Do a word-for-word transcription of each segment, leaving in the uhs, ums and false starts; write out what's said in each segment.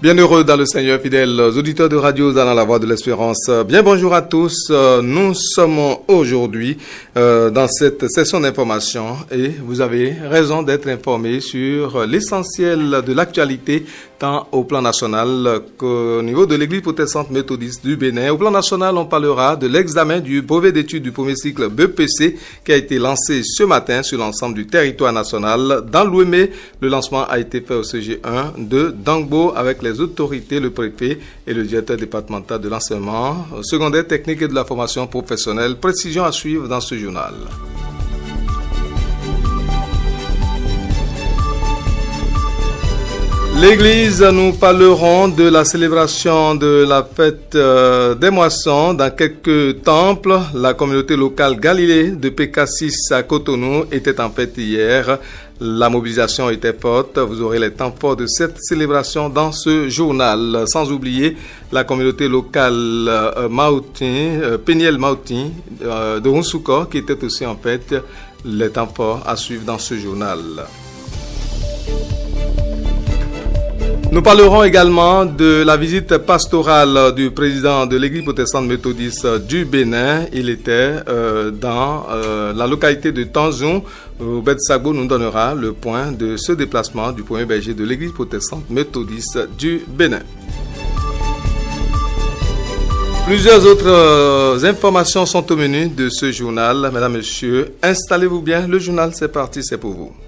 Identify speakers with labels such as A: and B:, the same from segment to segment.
A: Bien heureux dans le Seigneur, fidèles auditeurs de Radio Zana, la voix de l'espérance. Bien bonjour à tous. Nous sommes aujourd'hui euh, dans cette session d'information et vous avez raison d'être informés sur l'essentiel de l'actualité tant au plan national qu'au niveau de l'Église protestante méthodiste du Bénin. Au plan national, on parlera de l'examen du brevet d'études du premier cycle B E P C qui a été lancé ce matin sur l'ensemble du territoire national. Dans l'Ouémé, le lancement a été fait au C G un de Dangbo avec les autorités, le préfet et le directeur départemental de l'enseignement secondaire, technique et de la formation professionnelle. Précision à suivre dans ce journal. L'Église, nous parlerons de la célébration de la fête euh, des moissons dans quelques temples. La communauté locale Galilée de P K six à Cotonou était en fête hier. La mobilisation était forte. Vous aurez les temps forts de cette célébration dans ce journal. Sans oublier la communauté locale euh, Maoutin, euh, Péniel Maoutin euh, de Rounsouko qui était aussi en fête. Les temps forts à suivre dans ce journal. Nous parlerons également de la visite pastorale du président de l'Église protestante méthodiste du Bénin. Il était euh, dans euh, la localité de Tanzon. Robert Sagbo nous donnera le point de ce déplacement du premier berger de l'Église protestante méthodiste du Bénin. Plusieurs autres euh, informations sont au menu de ce journal. Mesdames, Messieurs, installez-vous bien. Le journal, c'est parti, c'est pour vous.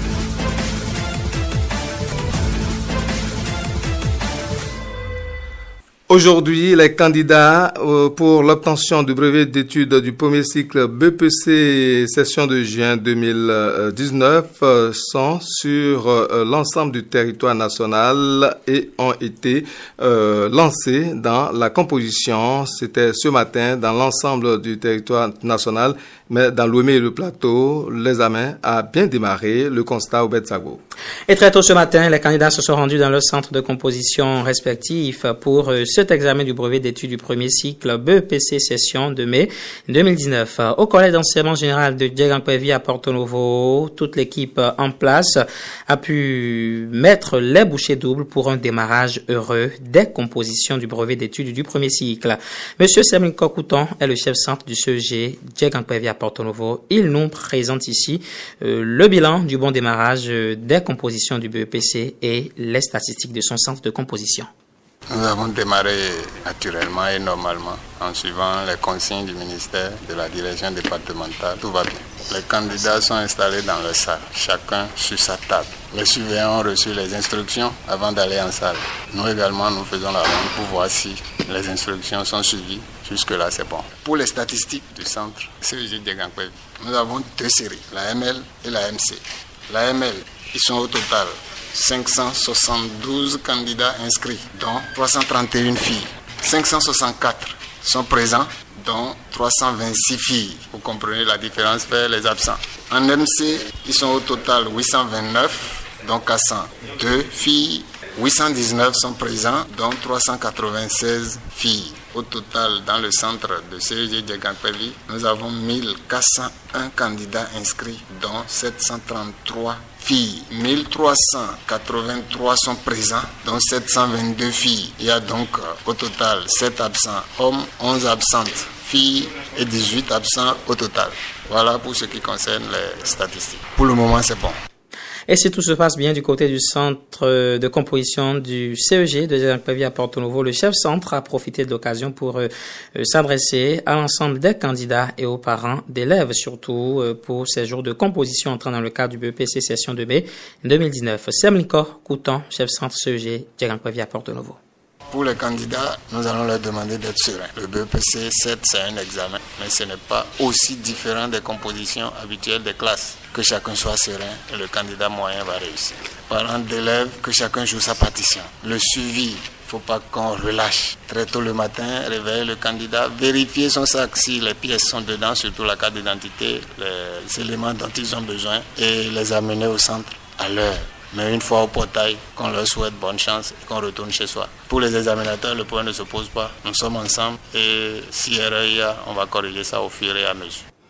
A: Aujourd'hui, les candidats pour l'obtention du brevet d'études du premier cycle B E P C session de juin deux mille dix-neuf sont sur l'ensemble du territoire national et ont été euh, lancés dans la composition. C'était ce matin dans l'ensemble du territoire national, mais dans l'Ouémé et le plateau, l'examen a bien démarré. Le constat au Betsago.
B: Et très tôt ce matin, les candidats se sont rendus dans leur centre de composition respectif pour cet examen du brevet d'études du premier cycle B E P C session de mai deux mille dix-neuf. Au collège d'enseignement général de Djegangpevi à Porto Novo, toute l'équipe en place a pu mettre les bouchées doubles pour un démarrage heureux des compositions du brevet d'études du premier cycle. Monsieur Semin Kokouton est le chef centre du C E G Djegangpevi à Porto Novo. Il nous présente ici euh, le bilan du bon démarrage euh, des composition du B E P C et les statistiques de son centre de composition.
C: Nous avons démarré naturellement et normalement en suivant les consignes du ministère de la direction départementale. Tout va bien. Les candidats sont installés dans leur salle, chacun sur sa table. Les surveillants ont reçu les instructions avant d'aller en salle. Nous également, nous faisons la ronde pour voir si les instructions sont suivies. Jusque-là, c'est bon. Pour les statistiques du centre C E G Djegangpevi, nous avons deux séries, la M L et la M C. La M L, ils sont au total cinq cent soixante-douze candidats inscrits, dont trois cent trente et une filles. cinq cent soixante-quatre sont présents, dont trois cent vingt-six filles. Vous comprenez la différence, faire les absents. En M C, ils sont au total huit cent vingt-neuf, dont quatre cent deux filles. huit cent dix-neuf sont présents, dont trois cent quatre-vingt-seize filles. Au total, dans le centre de C E G Djegangpevi, nous avons mille quatre cent un candidats inscrits, dont sept cent trente-trois filles. mille trois cent quatre-vingt-trois sont présents, dont sept cent vingt-deux filles. Il y a donc au total sept absents hommes, onze absentes filles et dix-huit absents au total. Voilà pour ce qui concerne les statistiques. Pour le moment, c'est bon.
B: Et si tout se passe bien du côté du centre de composition du C E G de Djegangpevi à Porto Novo, le chef centre a profité de l'occasion pour euh, s'adresser à l'ensemble des candidats et aux parents d'élèves, surtout euh, pour ces jours de composition entrant dans le cadre du B E P C session de mai deux mille dix-neuf. Semliko Kouton, chef centre C E G Djegangpevi à Porto Novo.
C: Pour les candidats, nous allons leur demander d'être sereins. Le B E P C, certes, c'est un examen, mais ce n'est pas aussi différent des compositions habituelles des classes. Que chacun soit serein et le candidat moyen va réussir. Parents d'élèves, que chacun joue sa partition. Le suivi, il ne faut pas qu'on relâche. Très tôt le matin, réveiller le candidat, vérifier son sac si les pièces sont dedans, surtout la carte d'identité, les éléments dont ils ont besoin, et les amener au centre à l'heure. Mais une fois au portail, qu'on leur souhaite bonne chance et qu'on retourne chez soi. Pour les examinateurs, le point ne se pose pas. Nous sommes ensemble et si erreur il y a, on va corriger ça au fur et à mesure.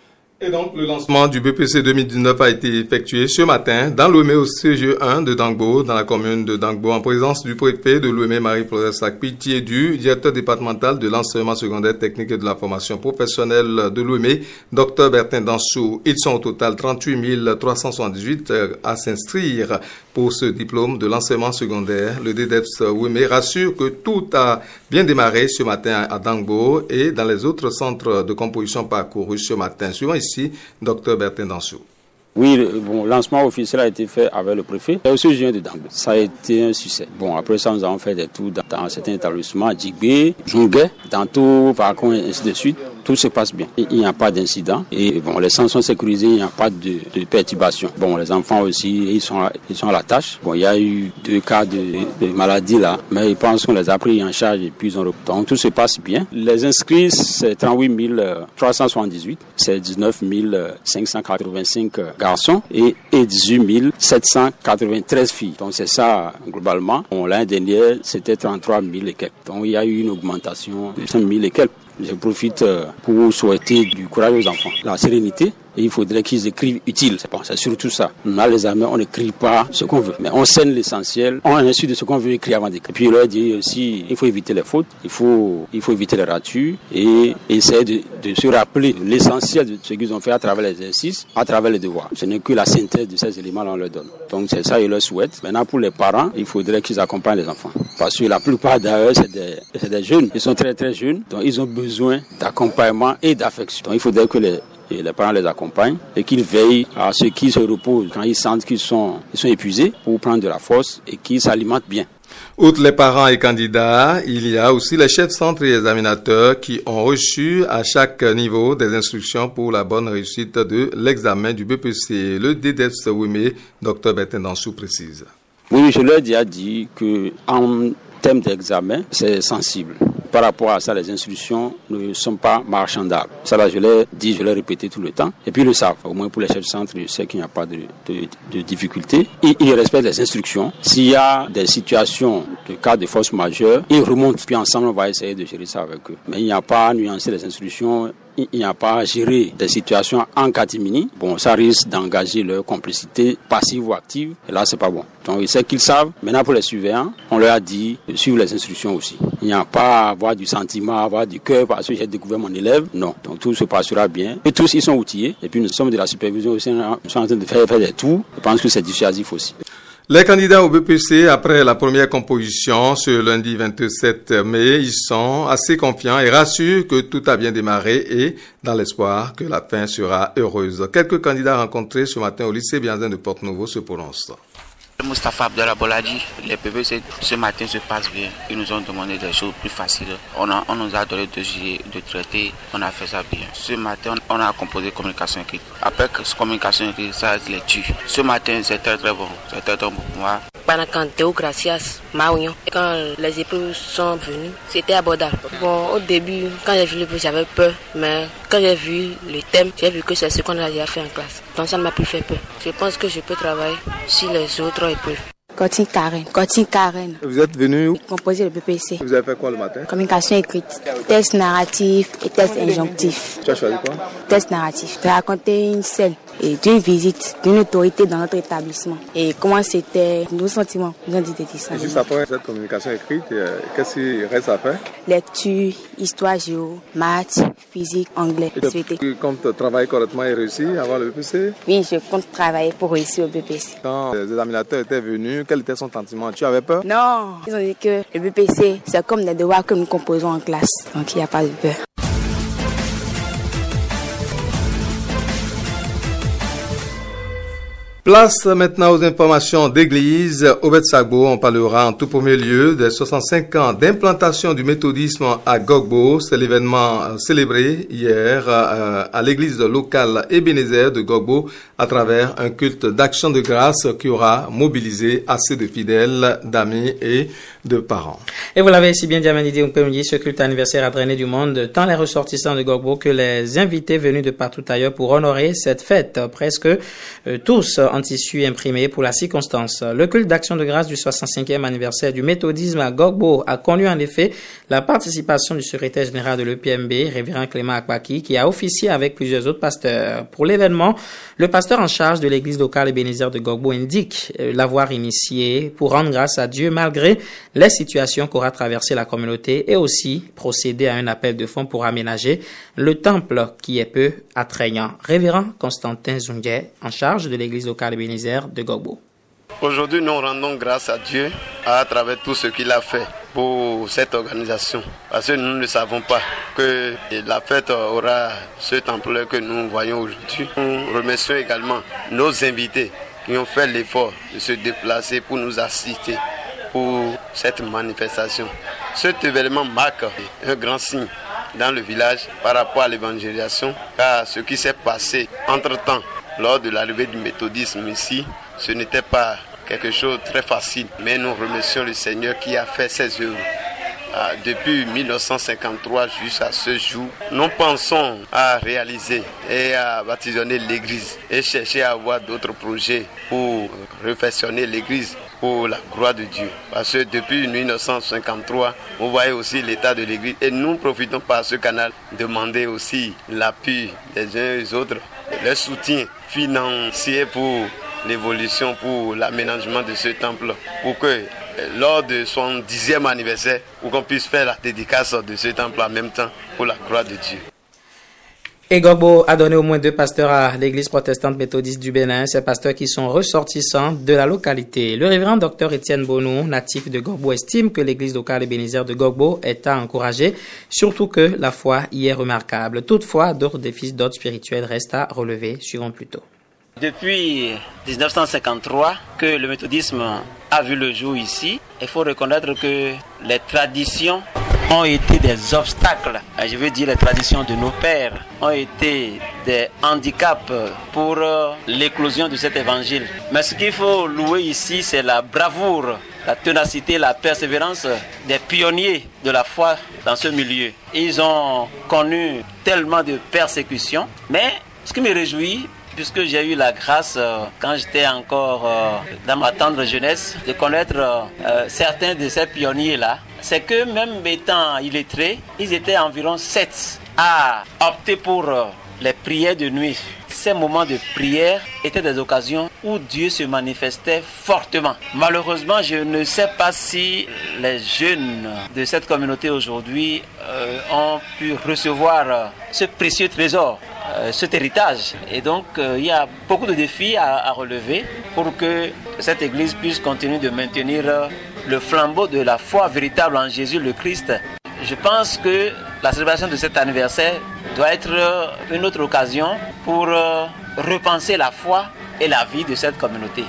A: Et donc, le lancement du B P C deux mille dix-neuf a été effectué ce matin dans l'Ouémé au C G un de Dangbo, dans la commune de Dangbo, en présence du préfet de l'Ouémé, Marie-Florence Sakpiti, et du directeur départemental de l'enseignement secondaire technique et de la formation professionnelle de l'Ouémé, Dr Bertin Dansou. Ils sont au total trente-huit mille trois cent soixante-dix-huit à s'inscrire pour ce diplôme de l'enseignement secondaire. Le D D E P S Ouémé rassure que tout a bien démarré ce matin à Dangbo et dans les autres centres de composition parcourus ce matin. Suivant ici, Dr Bertin Dansou.
D: Oui, le bon, lancement officiel a été fait avec le préfet et aussi je viens de Dangbo. Ça a été un succès. Bon, après ça, nous avons fait des tours dans, dans certains établissements, Djigbe, Djungé, Danto, Parcon, et ainsi de suite. Tout se passe bien. Il n'y a pas d'incident. Et bon, les centres sont sécurisés, il n'y a pas de, de perturbation. Bon, les enfants aussi, ils sont, ils sont à la tâche. Bon, il y a eu deux cas de, de maladie là, mais ils pensent qu'on les a pris en charge et puis ils ont repris. Donc tout se passe bien. Les inscrits, c'est trente-huit mille trois cent soixante-dix-huit. C'est dix-neuf mille cinq cent quatre-vingt-cinq garçons et, et dix-huit mille sept cent quatre-vingt-treize filles. Donc c'est ça, globalement. Bon, l'année dernière, c'était trente-trois mille et quelques. Donc il y a eu une augmentation de cinq mille et quelques. Je profite pour souhaiter du courage aux enfants, la sérénité. Et il faudrait qu'ils écrivent utile. C'est bon, c'est surtout ça. On a les armées, on n'écrit pas ce qu'on veut. Mais on scène l'essentiel. On a insu de ce qu'on veut écrire avant d'écrire. Et puis, il leur dit aussi, il faut éviter les fautes. Il faut, il faut éviter les ratures. Et essayer de, de se rappeler l'essentiel de ce qu'ils ont fait à travers l'exercice, à travers les devoirs. Ce n'est que la synthèse de ces éléments qu'on leur donne. Donc, c'est ça, ils leur souhaitent. Maintenant, pour les parents, il faudrait qu'ils accompagnent les enfants. Parce que la plupart d'ailleurs, c'est des, c'est des jeunes. Ils sont très, très jeunes. Donc, ils ont besoin d'accompagnement et d'affection. Donc, il faudrait que les, et les parents les accompagnent et qu'ils veillent à ce qu'ils se reposent quand ils sentent qu'ils sont, ils sont épuisés pour prendre de la force et qu'ils s'alimentent bien.
A: Outre les parents et candidats, il y a aussi les chefs centres et examinateurs qui ont reçu à chaque niveau des instructions pour la bonne réussite de l'examen du B P C. Le D D E P S Ouémé, Dr Bertin Dansou précise.
D: Oui, je leur ai déjà dit que en termes d'examen, c'est sensible. Par rapport à ça, les instructions ne sont pas marchandables. Ça, là, je l'ai dit, je l'ai répété tout le temps. Et puis, ils le savent. Au moins, pour les chefs de centre, je sais qu'il n'y a pas de, de, de difficulté. Ils, ils respectent les instructions. S'il y a des situations de cas de force majeure, ils remontent. Puis, ensemble, on va essayer de gérer ça avec eux. Mais il n'y a pas à nuancer les instructions. Il n'y a pas à gérer des situations en catimini. Bon, ça risque d'engager leur complicité passive ou active. Et là, c'est pas bon. Donc, ils savent qu'ils savent. Maintenant, pour les surveillants, on leur a dit de suivre les instructions aussi. Il n'y a pas à avoir du sentiment, à avoir du cœur parce que j'ai découvert mon élève. Non. Donc, tout se passera bien. Et tous, ils sont outillés. Et puis, nous sommes de la supervision aussi. Nous sommes en train de faire, faire des tours. Je pense que c'est dissuasif aussi.
A: Les candidats au B P C, après la première composition ce lundi vingt-sept mai, ils sont assez confiants et rassurent que tout a bien démarré et dans l'espoir que la fin sera heureuse. Quelques candidats rencontrés ce matin au lycée Bianzin de Porte-Nouveau se prononcent.
E: Moustapha Abdallah Boladi, les P P C ce matin se passent bien. Ils nous ont demandé des choses plus faciles. On, a, on nous a donné deux J de traiter, on a fait ça bien. Ce matin, on a composé communication écrite. Après communication écrite, ça les tue. Ce matin, c'est très très bon. C'est très très bon pour moi.
F: Panacanteo, gracias, Maouignon. Quand les épreuves sont venues, c'était abordable. Bon, au début, quand j'ai vu l'épreuve, j'avais peur. Mais quand j'ai vu le thème, j'ai vu que c'est ce qu'on a déjà fait en classe. Donc ça ne m'a plus fait peur. Je pense que je peux travailler sur les autres épreuves.
G: Cotine Karen. Cotine Karen.
A: Vous êtes venu où?
G: Composer le B P C.
A: Vous avez fait quoi le matin?
G: Communication écrite, test narratif et test injonctif.
A: Tu as choisi quoi?
G: Test narratif. De raconter une scène et d'une visite d'une autorité dans notre établissement. Et comment c'était, nos sentiments, nous ont dit de dire ça.
A: Juste après cette communication écrite, qu'est-ce qu'il reste à faire?
G: Lecture, histoire, géo, maths, physique, anglais.
A: Et tu comptes travailler correctement et réussir avant le B P C?
G: Oui, je compte travailler pour réussir au B P C.
A: Quand les examinateurs étaient venus, quel était son sentiment? Tu avais peur?
G: Non, ils ont dit que le B P C, c'est comme des devoirs que nous composons en classe. Donc il n'y a pas de peur.
A: Place maintenant aux informations d'église. Au Betsagbo, on parlera en tout premier lieu des soixante-cinq ans d'implantation du méthodisme à Gogbo. C'est l'événement célébré hier à l'église locale Ebenezer de Gogbo à travers un culte d'action de grâce qui aura mobilisé assez de fidèles, d'amis et de parents.
B: Et vous l'avez si bien dit, Amanidi Oumpemoudi, ce culte anniversaire a drainé du monde, tant les ressortissants de Gogbo que les invités venus de partout ailleurs pour honorer cette fête. Presque euh, tous en tissu imprimé pour la circonstance. Le culte d'action de grâce du soixante-cinquième anniversaire du méthodisme à Gogbo a connu en effet la participation du secrétaire général de l'E P M B, révérend Clément Akpaki, qui a officié avec plusieurs autres pasteurs. Pour l'événement, le pasteur en charge de l'église locale Ebenezer de Gogbo indique l'avoir initié pour rendre grâce à Dieu malgré les situations qu'aura traversé la communauté et aussi procéder à un appel de fonds pour aménager le temple qui est peu attrayant. Révérend Constantin Zunguet, en charge de l'église locale Ebenezer de Gogbo.
H: Aujourd'hui, nous rendons grâce à Dieu à travers tout ce qu'il a fait pour cette organisation. Parce que nous ne savons pas que la fête aura cette ampleur que nous voyons aujourd'hui. Nous remercions également nos invités qui ont fait l'effort de se déplacer pour nous assister pour cette manifestation. Cet événement marque un grand signe dans le village par rapport à l'évangélisation, car ce qui s'est passé entre-temps lors de l'arrivée du méthodisme ici, ce n'était pas quelque chose de très facile, mais nous remercions le Seigneur qui a fait ses œuvres. Depuis mille neuf cent cinquante-trois jusqu'à ce jour, nous pensons à réaliser et à baptiser l'église et chercher à avoir d'autres projets pour refactionner l'église pour la gloire de Dieu. Parce que depuis mille neuf cent cinquante-trois, vous voyez aussi l'état de l'église et nous profitons par ce canal de demander aussi l'appui des uns et des autres, le soutien financier pour l'évolution, pour l'aménagement de ce temple, pour que lors de son dixième anniversaire, pour qu'on puisse faire la dédicace de ce temple en même temps pour la gloire de Dieu.
B: Et Gogbo a donné au moins deux pasteurs à l'église protestante méthodiste du Bénin, ces pasteurs qui sont ressortissants de la localité. Le révérend docteur Étienne Bonou, natif de Gogbo, estime que l'église locale Ebenezer de Gogbo est à encourager, surtout que la foi y est remarquable. Toutefois, d'autres défis d'ordre spirituel restent à relever. Suivons plus tôt.
I: Depuis dix-neuf cent cinquante-trois que le méthodisme a vu le jour ici, il faut reconnaître que les traditions ont été des obstacles. Je veux dire les traditions de nos pères ont été des handicaps pour l'éclosion de cet évangile. Mais ce qu'il faut louer ici, c'est la bravoure, la ténacité, la persévérance des pionniers de la foi dans ce milieu. Ils ont connu tellement de persécutions, mais ce qui me réjouit, puisque j'ai eu la grâce, euh, quand j'étais encore euh, dans ma tendre jeunesse, de connaître euh, certains de ces pionniers-là, c'est que même étant illettrés, ils étaient environ sept à opter pour euh, les prières de nuit. Ces moments de prière étaient des occasions où Dieu se manifestait fortement. Malheureusement, je ne sais pas si les jeunes de cette communauté aujourd'hui euh, ont pu recevoir euh, ce précieux trésor, euh, cet héritage. Et donc, euh, il y a beaucoup de défis à, à relever pour que cette église puisse continuer de maintenir euh, le flambeau de la foi véritable en Jésus le Christ. Je pense que la célébration de cet anniversaire doit être une autre occasion pour repenser la foi et la vie de cette communauté.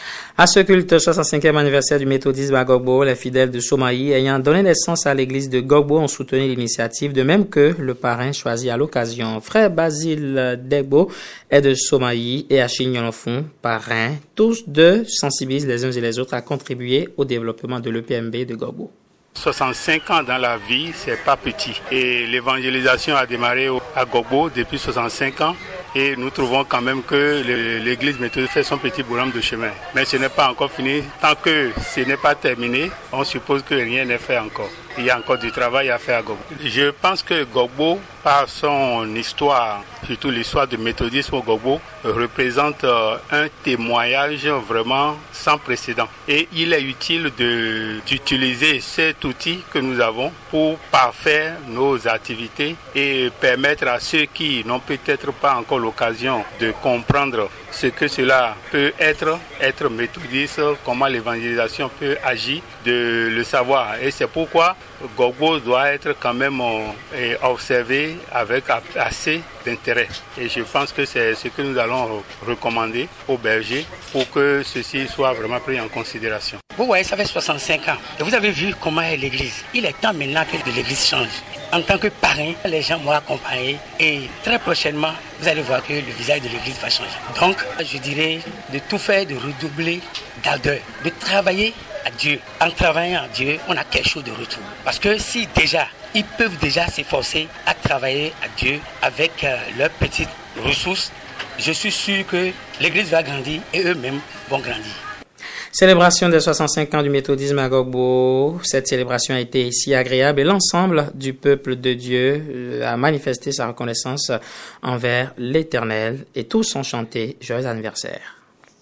B: À ce culte soixante-cinquième anniversaire du méthodisme à Gogbo, les fidèles de Somaï ayant donné naissance à l'église de Gogbo ont soutenu l'initiative, de même que le parrain choisi à l'occasion. Frère Basile Degbo est de Somaï et Achille Nyolofon, parrain. Tous deux sensibilisent les uns et les autres à contribuer au développement de l'E P M B de Gogbo.
J: soixante-cinq ans dans la vie, c'est pas petit. Et l'évangélisation a démarré à Gogbo depuis soixante-cinq ans. Et nous trouvons quand même que l'église méthodiste fait son petit bonhomme de chemin. Mais ce n'est pas encore fini. Tant que ce n'est pas terminé, on suppose que rien n'est fait encore. Il y a encore du travail à faire à Gogbo. Je pense que Gogbo, par son histoire, surtout l'histoire du méthodisme au Gogbo, représente un témoignage vraiment sans précédent. Et il est utile d'utiliser cet outil que nous avons pour parfaire nos activités et permettre à ceux qui n'ont peut-être pas encore l'occasion de comprendre ce que cela peut être, être méthodiste, comment l'évangélisation peut agir, de le savoir. Et c'est pourquoi Gogbo doit être quand même euh, observé avec assez d'intérêt. Et je pense que c'est ce que nous allons recommander aux bergers pour que ceci soit vraiment pris en considération.
K: Vous voyez, ça fait soixante-cinq ans. Et vous avez vu comment est l'église. Il est temps maintenant que l'église change. En tant que parrain, les gens m'ont accompagné et très prochainement, vous allez voir que le visage de l'église va changer. Donc, je dirais de tout faire, de redoubler d'ardeur, de travailler à Dieu. En travaillant à Dieu, on a quelque chose de retour. Parce que si déjà, ils peuvent déjà s'efforcer à travailler à Dieu avec euh, leurs petites ressources, je suis sûr que l'église va grandir et eux-mêmes vont grandir.
B: Célébration des soixante-cinq ans du méthodisme à Gogbo. Cette célébration a été si agréable et l'ensemble du peuple de Dieu a manifesté sa reconnaissance envers l'Éternel et tous ont chanté joyeux anniversaire.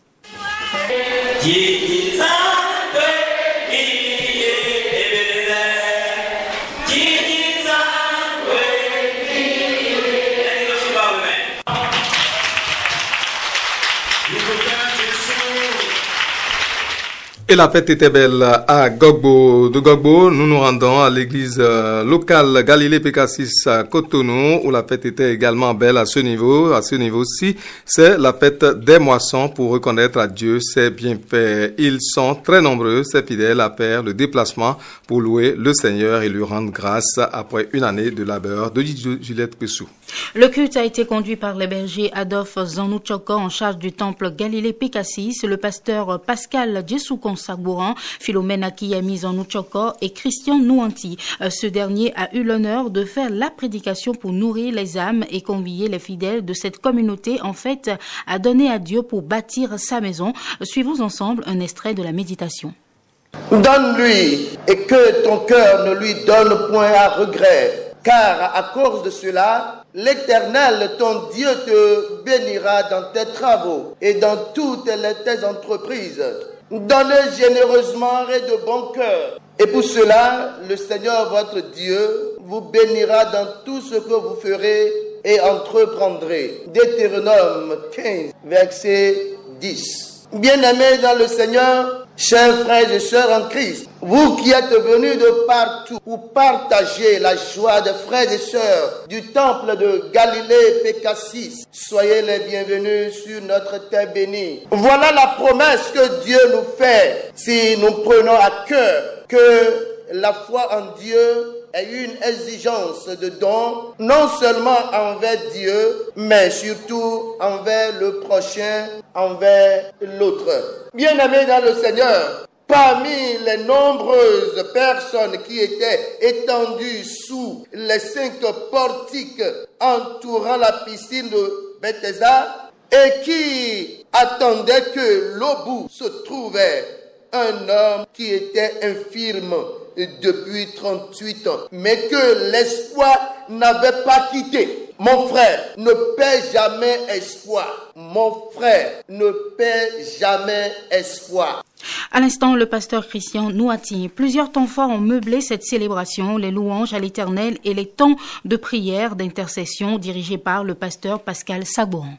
A: Et la fête était belle à Gogbo. De Gogbo, nous nous rendons à l'église euh, locale Galilée P K six à Cotonou, où la fête était également belle à ce niveau. À ce niveau-ci, c'est la fête des moissons pour reconnaître à Dieu ses bienfaits. Ils sont très nombreux, ces fidèles, à faire le déplacement pour louer le Seigneur et lui rendre grâce après une année de labeur. De Juliette Pessou.
L: Le culte a été conduit par le berger Adolphe Zanouchoko en charge du temple Galilée P K six, le pasteur Pascal Djessoukon Sagouran, Philomène Akiyami Zanouchoko et Christian Nouanti. Ce dernier a eu l'honneur de faire la prédication pour nourrir les âmes et convier les fidèles de cette communauté en fait à donner à Dieu pour bâtir sa maison. Suivons ensemble un extrait de la méditation.
M: Donne-lui et que ton cœur ne lui donne point à regret, car à cause de cela, l'Éternel, ton Dieu, te bénira dans tes travaux et dans toutes les, tes entreprises. Donnez généreusement et de bon cœur. Et pour cela, le Seigneur, votre Dieu, vous bénira dans tout ce que vous ferez et entreprendrez. Deutéronome quinze, verset dix. Bien-aimés dans le Seigneur, chers frères et sœurs en Christ, vous qui êtes venus de partout pour partager la joie des frères et sœurs du temple de Galilée P K six, soyez les bienvenus sur notre terre bénie. Voilà la promesse que Dieu nous fait si nous prenons à cœur que la foi en Dieu est une exigence de don, non seulement envers Dieu, mais surtout envers le prochain, envers l'autre. Bien-aimés dans le Seigneur, parmi les nombreuses personnes qui étaient étendues sous les cinq portiques entourant la piscine de Bethesda et qui attendaient que l'au bout se trouvait un homme qui était infirme depuis trente-huit ans, mais que l'espoir n'avait pas quitté. Mon frère, ne perds jamais espoir. Mon frère, ne perds jamais espoir.
L: À l'instant, le pasteur Christian Nouati. Plusieurs temps forts ont meublé cette célébration, les louanges à l'Éternel et les temps de prière, d'intercession dirigés par le pasteur Pascal Sagouran.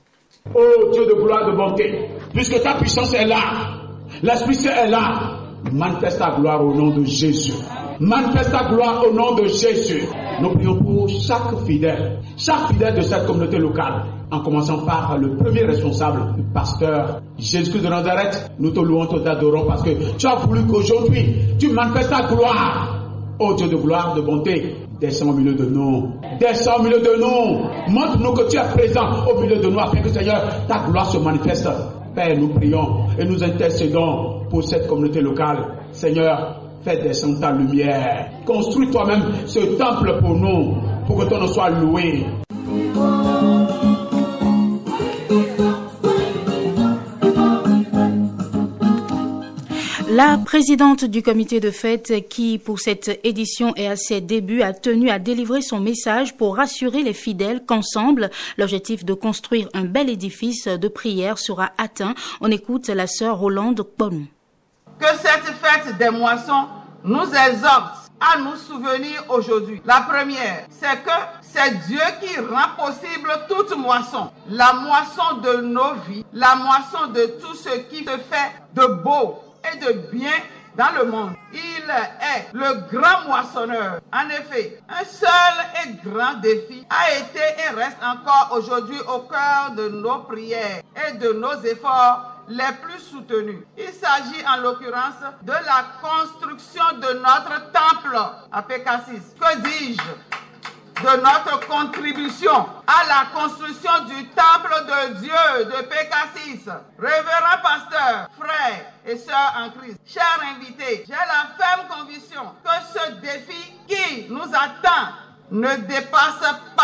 N: Oh Dieu de gloire, de bonté, puisque ta puissance est là, l'Esprit Saint est là, manifeste ta gloire au nom de Jésus. Manifeste ta gloire au nom de Jésus. Nous prions pour chaque fidèle, chaque fidèle de cette communauté locale, en commençant par le premier responsable, le pasteur Jésus-Christ de Nazareth. Nous te louons, te t'adorons parce que tu as voulu qu'aujourd'hui tu manifestes ta gloire. Oh Dieu de gloire, de bonté, descends au milieu de nous. Descends au milieu de nous. Montre-nous que tu es présent au milieu de nous afin que Seigneur, ta gloire se manifeste. Père, nous prions et nous intercédons pour cette communauté locale. Seigneur, fais descendre ta lumière. Construis toi-même ce temple pour nous, pour que ton nom soit loué.
L: La présidente du comité de fête qui, pour cette édition et à ses débuts, a tenu à délivrer son message pour rassurer les fidèles qu'ensemble, l'objectif de construire un bel édifice de prière sera atteint. On écoute la sœur Rolande Bonou.
O: Que cette fête des moissons nous exhorte à nous souvenir aujourd'hui. La première, c'est que c'est Dieu qui rend possible toute moisson. La moisson de nos vies, la moisson de tout ce qui se fait de beau et de bien dans le monde. Il est le grand moissonneur. En effet, un seul et grand défi a été et reste encore aujourd'hui au cœur de nos prières et de nos efforts les plus soutenus. Il s'agit en l'occurrence de la construction de notre temple à P K six. Que dis-je? De notre contribution à la construction du temple de Dieu de P K six. Révérend pasteur, frères et sœurs en Christ, chers invités, j'ai la ferme conviction que ce défi qui nous attend ne dépasse pas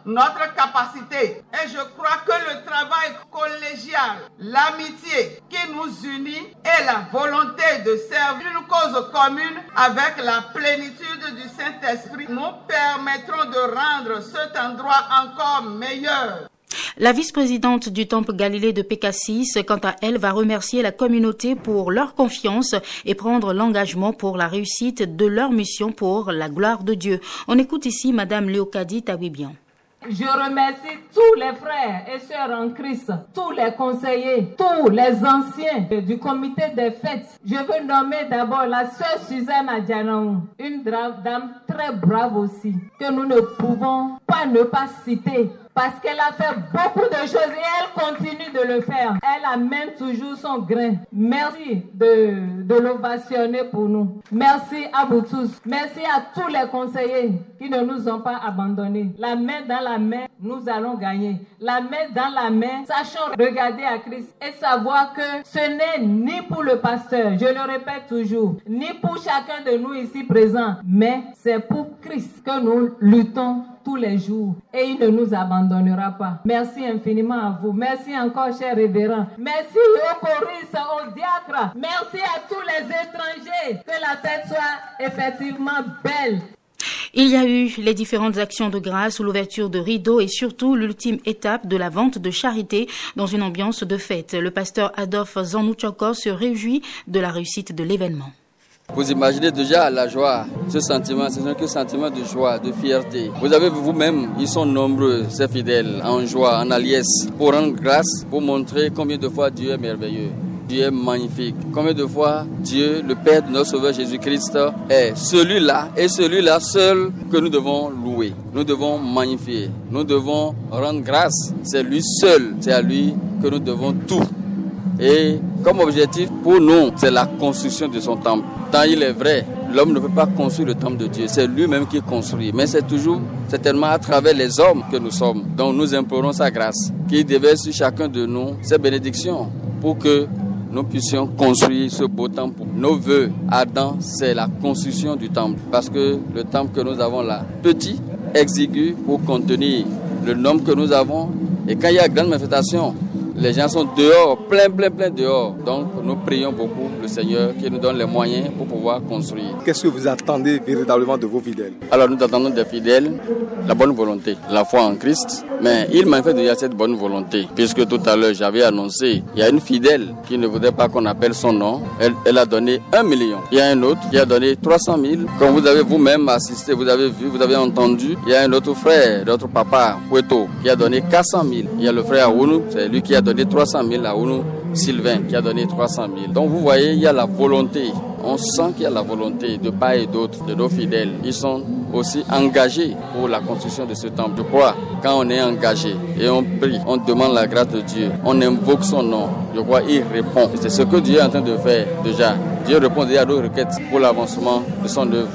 O: notre capacité. Et je crois que le travail collégial, l'amitié qui nous unit et la volonté de servir une cause commune avec la plénitude du Saint-Esprit nous permettront de rendre cet endroit encore meilleur.
L: La vice-présidente du Temple Galilée de Pécassis, quant à elle, va remercier la communauté pour leur confiance et prendre l'engagement pour la réussite de leur mission pour la gloire de Dieu. On écoute ici Madame Léocadie Tawibian.
P: Je remercie tous les frères et sœurs en Christ, tous les conseillers, tous les anciens du comité des fêtes. Je veux nommer d'abord la sœur Suzanne Adjanaou, une dame très brave aussi, que nous ne pouvons pas ne pas citer. Parce qu'elle a fait beaucoup de choses et elle continue de le faire. Elle amène toujours son grain. Merci de, de l'ovationner pour nous. Merci à vous tous. Merci à tous les conseillers qui ne nous ont pas abandonnés. La main dans la main, nous allons gagner. La main dans la main, sachons regarder à Christ et savoir que ce n'est ni pour le pasteur, je le répète toujours, ni pour chacun de nous ici présents, mais c'est pour Christ que nous luttons tous les jours et il ne nous abandonnera pas. Merci infiniment à vous. Merci encore, chers révérends. Merci aux choristes, aux diacres. Merci à tous les étrangers. Que la fête soit effectivement belle.
L: Il y a eu les différentes actions de grâce, l'ouverture de rideaux et surtout l'ultime étape de la vente de charité dans une ambiance de fête. Le pasteur Adolphe Zanouchoko se réjouit de la réussite de l'événement.
Q: Vous imaginez déjà la joie, ce sentiment, c'est un sentiment de joie, de fierté. Vous avez vous-même, ils sont nombreux, ces fidèles, en joie, en alliesse, pour rendre grâce, pour montrer combien de fois Dieu est merveilleux. Dieu est magnifique. Combien de fois Dieu, le Père de notre Sauveur Jésus-Christ, est celui-là et celui-là seul que nous devons louer. Nous devons magnifier. Nous devons rendre grâce. C'est lui seul. C'est à lui que nous devons tout. Et comme objectif pour nous, c'est la construction de son temple. Tant il est vrai, l'homme ne peut pas construire le temple de Dieu. C'est lui-même qui construit. Mais c'est toujours, certainement à travers les hommes que nous sommes. Donc nous implorons sa grâce, qui déverse sur chacun de nous ses bénédictions pour que nous puissions construire ce beau temple. Nos vœux ardents, c'est la construction du temple. Parce que le temple que nous avons là, petit, exigu pour contenir le nombre que nous avons. Et quand il y a grande manifestation, les gens sont dehors, plein, plein, plein dehors. Donc, nous prions beaucoup le Seigneur qui nous donne les moyens pour pouvoir construire.
A: Qu'est-ce que vous attendez véritablement de vos fidèles?
Q: Alors, nous attendons des fidèles la bonne volonté, la foi en Christ. Mais il manifeste déjà cette bonne volonté. Puisque tout à l'heure, j'avais annoncé, il y a une fidèle qui ne voudrait pas qu'on appelle son nom. Elle, elle a donné un million. Il y a un autre qui a donné trois cent mille. Comme vous avez vous-même assisté, vous avez vu, vous avez entendu, il y a un autre frère, notre papa, Pueto, qui a donné quatre cent mille. Il y a le frère Aounou, c'est lui qui a donné trois cent mille à Ounou Sylvain qui a donné trois cent mille. Donc vous voyez, il y a la volonté. On sent qu'il y a la volonté de part et d'autre de nos fidèles. Ils sont aussi engagés pour la construction de ce temple. Je crois, quand on est engagé et on prie, on demande la grâce de Dieu, on invoque son nom, je crois il répond. C'est ce que Dieu est en train de faire déjà. Dieu répond déjà à nos requêtes pour l'avancement de son œuvre.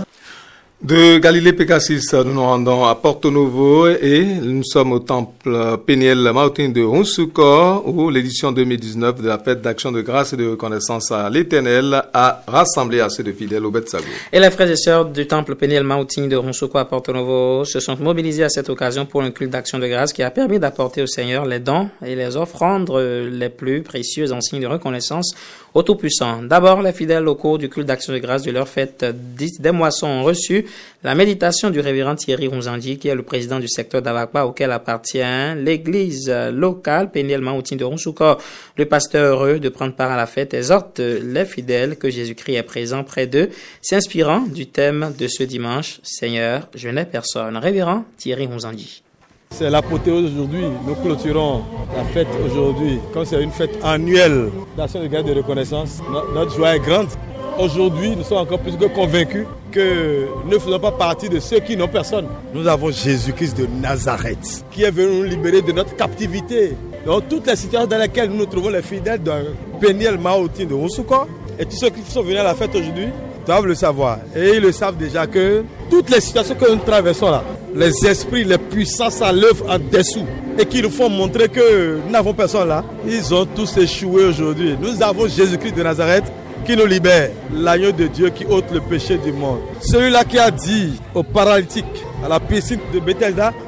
A: De Galilée Pécassis, nous nous rendons à Porto Novo et nous sommes au temple Péniel Martin de Ronsucor où l'édition deux mille dix-neuf de la fête d'action de grâce et de reconnaissance à l'Éternel a rassemblé assez de fidèles au Betsago.
B: Et les frères et sœurs du temple Péniel Martin de Ronsucor à Porto Novo se sont mobilisés à cette occasion pour un culte d'action de grâce qui a permis d'apporter au Seigneur les dons et les offrandes les plus précieuses en signe de reconnaissance au Tout-Puissant. D'abord, les fidèles au cours du culte d'action de grâce de leur fête des moissons ont reçu la méditation du révérend Thierry Ronzandi, qui est le président du secteur d'Avakpa, auquel appartient l'église locale Péniel Martin de Ronsucor. Le pasteur, heureux de prendre part à la fête, exhorte les fidèles que Jésus-Christ est présent près d'eux, s'inspirant du thème de ce dimanche, Seigneur, je n'ai personne. Révérend Thierry Ronzandi.
R: C'est l'apothéose aujourd'hui. Nous clôturons la fête aujourd'hui. Comme c'est une fête annuelle d'action de grâce et de reconnaissance, notre joie est grande. Aujourd'hui, nous sommes encore plus que convaincus que nous ne faisons pas partie de ceux qui n'ont personne. Nous avons Jésus-Christ de Nazareth qui est venu nous libérer de notre captivité. Dans toutes les situations dans lesquelles nous nous trouvons, les fidèles de Péniel Martin de Ronsucor et tous ceux qui sont venus à la fête aujourd'hui doivent le savoir. Et ils le savent déjà que toutes les situations que nous traversons là, les esprits, les puissances à l'œuvre en dessous et qui nous font montrer que nous n'avons personne là, ils ont tous échoué aujourd'hui. Nous avons Jésus-Christ de Nazareth qui nous libère, l'agneau de Dieu qui ôte le péché du monde. Celui-là qui a dit aux paralytiques à la piscine de Bethesda,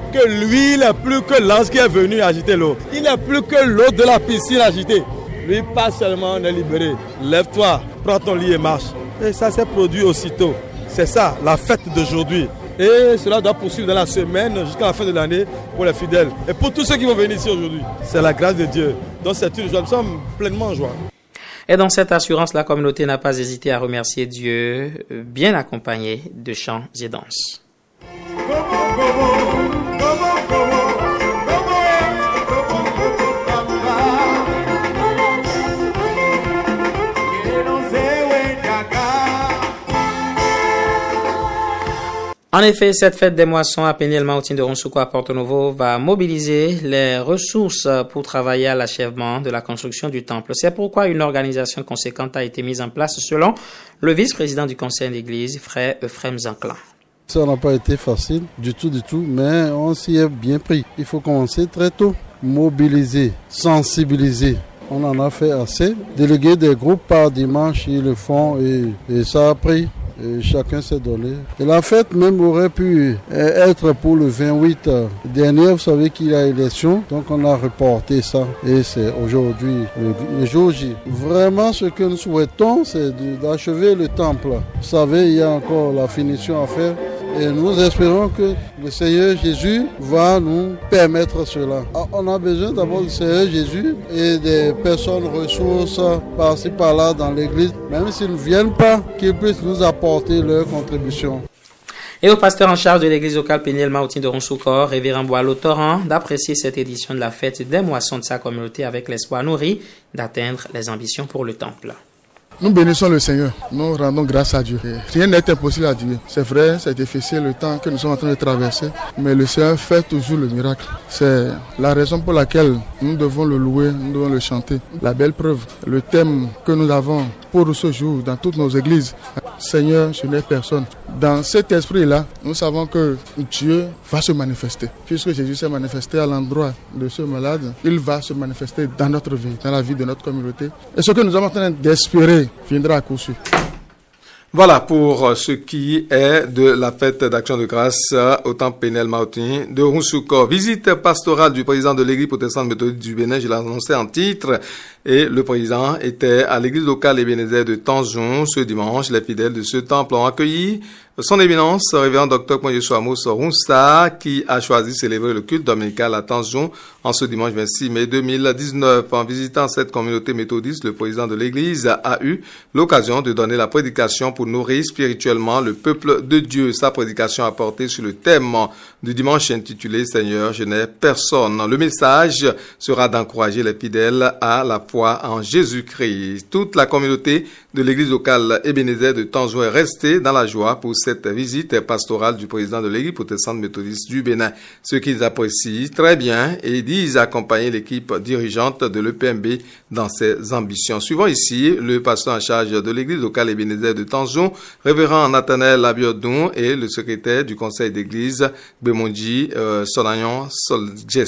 R: que lui, il est plus que l'ange qui est venu agiter l'eau. Il est plus que l'eau de la piscine agitée. Lui, pas seulement on est libéré. Lève-toi, prends ton lit et marche. Et ça s'est produit aussitôt. C'est ça, la fête d'aujourd'hui. Et cela doit poursuivre dans la semaine jusqu'à la fin de l'année pour les fidèles. Et pour tous ceux qui vont venir ici aujourd'hui, c'est la grâce de Dieu. Donc c'est une joie, nous sommes pleinement en joie.
B: Et dans cette assurance, la communauté n'a pas hésité à remercier Dieu, bien accompagné de chants et danses. En effet, cette fête des moissons à Péniel-Maoutin de Rounsouko à Porto-Novo va mobiliser les ressources pour travailler à l'achèvement de la construction du temple. C'est pourquoi une organisation conséquente a été mise en place selon le vice-président du conseil d'église, frère Euphrem Zanclan.
S: Ça n'a pas été facile du tout, du tout, mais on s'y est bien pris. Il faut commencer très tôt, mobiliser, sensibiliser. On en a fait assez. Déléguer des groupes par dimanche, ils le font et, et ça a pris. Et chacun s'est donné. Et la fête même aurait pu être pour le vingt-huit dernier. Vous savez qu'il y a élection, donc on a reporté ça. Et c'est aujourd'hui le, le jour J. Vraiment, ce que nous souhaitons, c'est d'achever le temple. Vous savez, il y a encore la finition à faire. Et nous espérons que le Seigneur Jésus va nous permettre cela. On a besoin d'abord du Seigneur Jésus et des personnes ressources par-ci par-là dans l'église. Même s'ils ne viennent pas, qu'ils puissent nous apporter leur contribution.
B: Et au pasteur en charge de l'église locale Péniel-Maoutin de Rounsouko, révérend Boileau Torrent, d'apprécier cette édition de la fête des moissons de sa communauté avec l'espoir nourri d'atteindre les ambitions pour le temple.
T: Nous bénissons le Seigneur, nous rendons grâce à Dieu. Rien n'est impossible à Dieu. C'est vrai, c'est difficile le temps que nous sommes en train de traverser, mais le Seigneur fait toujours le miracle. C'est la raison pour laquelle nous devons le louer, nous devons le chanter. La belle preuve, le thème que nous avons pour ce jour dans toutes nos églises, Seigneur, je n'ai personne. Dans cet esprit-là, nous savons que Dieu va se manifester. Puisque Jésus s'est manifesté à l'endroit de ce malade, il va se manifester dans notre vie, dans la vie de notre communauté. Et ce que nous sommes en train d'espérer viendra à coup sûr.
A: Voilà pour ce qui est de la fête d'action de grâce au temple Péniel-Maoutin de Rounsouko. Visite pastorale du président de l'église protestante méthodique du Bénin, je l'ai annoncé en titre. Et le président était à l'église locale Ebenezer de Tanzon ce dimanche. Les fidèles de ce temple ont accueilli son éminence, révérend docteur Poyeso Amos Rounsa, qui a choisi de célébrer le culte dominical à Tanzon en ce dimanche vingt-six mai deux mille dix-neuf. En visitant cette communauté méthodiste, le président de l'église a eu l'occasion de donner la prédication pour nourrir spirituellement le peuple de Dieu. Sa prédication a porté sur le thème du dimanche intitulé « Seigneur, je n'ai personne ». Le message sera d'encourager les fidèles à la foi en Jésus-Christ. Toute la communauté de l'église locale Ebenezer de Tanzon est restée dans la joie pour cette visite pastorale du président de l'église protestante méthodiste du Bénin. Ce qu'ils apprécient très bien et disent accompagner l'équipe dirigeante de l'E P M B dans ses ambitions. Suivant ici le pasteur en charge de l'église locale Ebenezer de Tanzon, révérend Nathanaël Abiodun, et le secrétaire du conseil d'église Bemonji euh, Sonayon Soljes.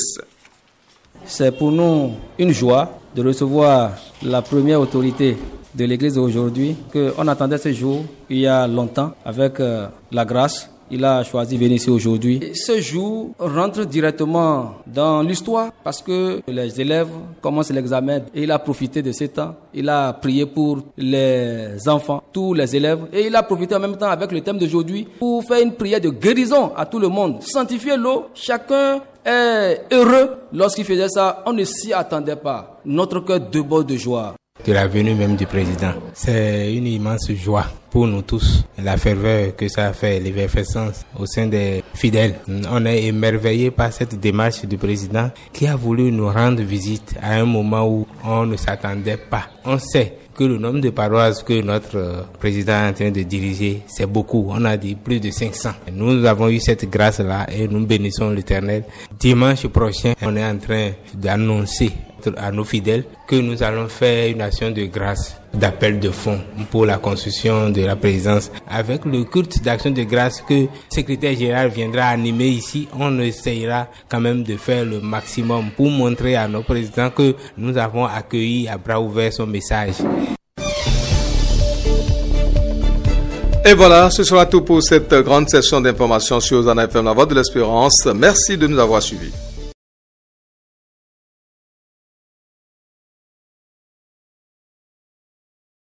U: C'est pour nous une joie de recevoir la première autorité de l'église aujourd'hui, qu'on attendait ce jour il y a longtemps avec euh, la grâce. Il a choisi de venir ici aujourd'hui. Et ce jour rentre directement dans l'histoire parce que les élèves commencent l'examen et il a profité de ce temps. Il a prié pour les enfants, tous les élèves, et il a profité en même temps avec le thème d'aujourd'hui pour faire une prière de guérison à tout le monde. Sanctifier l'eau, chacun est heureux lorsqu'il faisait ça. On ne s'y attendait pas. Notre cœur déborde de joie.
V: De la venue même du président. C'est une immense joie pour nous tous. La ferveur que ça a fait, l'effervescence au sein des fidèles. On est émerveillé par cette démarche du président qui a voulu nous rendre visite à un moment où on ne s'attendait pas. On sait que le nombre de paroisses que notre président est en train de diriger, c'est beaucoup. On a dit plus de cinq cents. Nous avons eu cette grâce-là et nous bénissons l'Éternel. Dimanche prochain, on est en train d'annoncer à nos fidèles que nous allons faire une action de grâce, d'appel de fonds pour la construction de la présidence. Avec le culte d'action de grâce que le secrétaire général viendra animer ici, on essayera quand même de faire le maximum pour montrer à nos présidents que nous avons accueilli à bras ouverts son message.
A: Et voilà, ce sera tout pour cette grande session d'information sur Zana F M, la voix de l'espérance. Merci de nous avoir suivis.